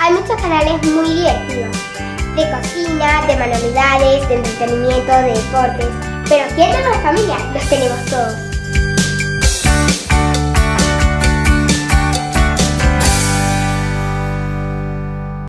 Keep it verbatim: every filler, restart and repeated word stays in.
Hay muchos canales muy divertidos, de cocina, de manualidades, de entretenimiento, de deportes. Pero ¿quién tenemos familia? Los tenemos todos.